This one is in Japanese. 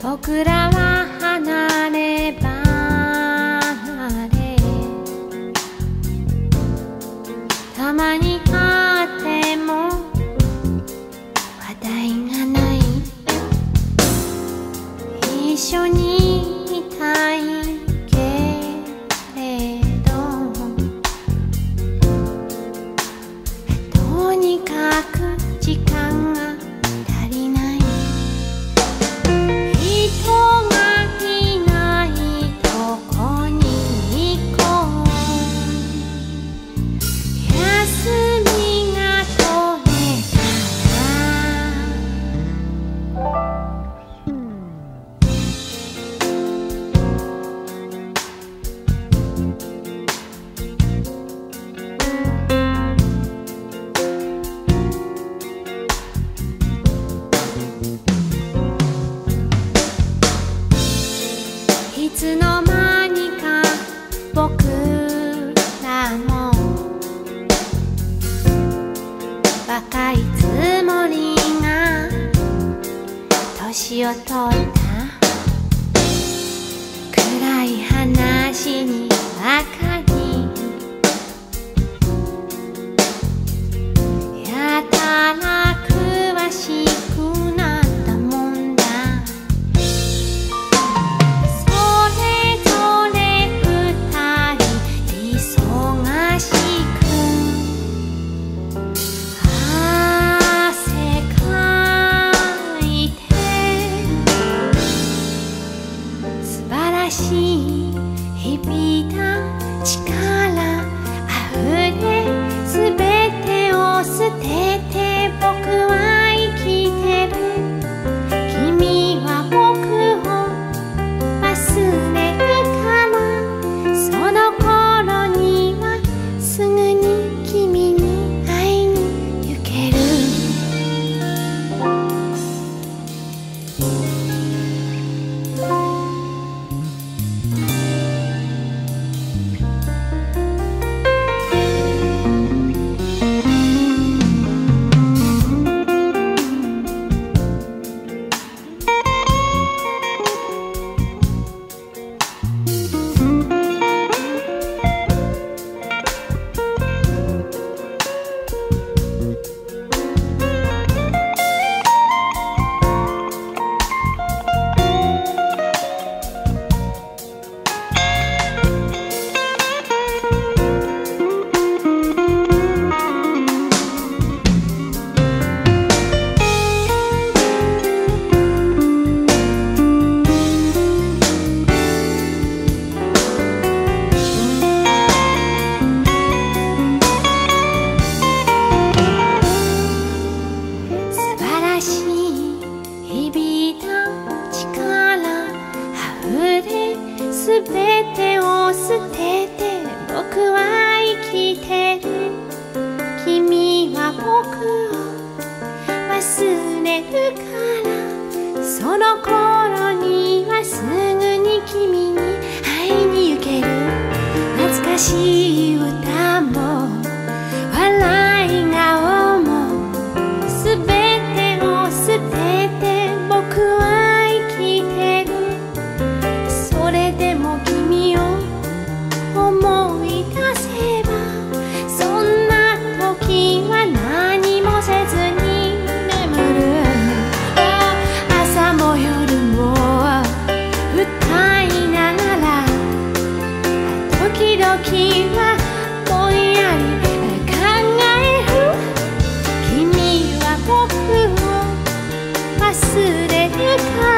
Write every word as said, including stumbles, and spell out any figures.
僕らは離れ離れ、たまに会っても話題がない。一緒にいたいけれど、とにかく時間が足りない。人がいないとこに行こう。休みが取れたら、いつの間にか僕らも若いつもりが年を取った。暗い話にばかりやたら詳しくなったもんだ。日々だ力あふれ、すべてを捨てて僕は生きてる。君は僕を忘れるから、その頃にはすぐに君に会いに行ける。すべてを捨てて僕は生きてる。君は僕を忘れるから、その頃にはすぐに君に会いに行ける。懐かしい歌も笑い顔もすべてを捨てて僕は生きてる。それでも君を思い出せば、そんな時は何もせずに眠る。朝も夜も歌いながら、時々はぼんやり考える。君は僕を忘れるか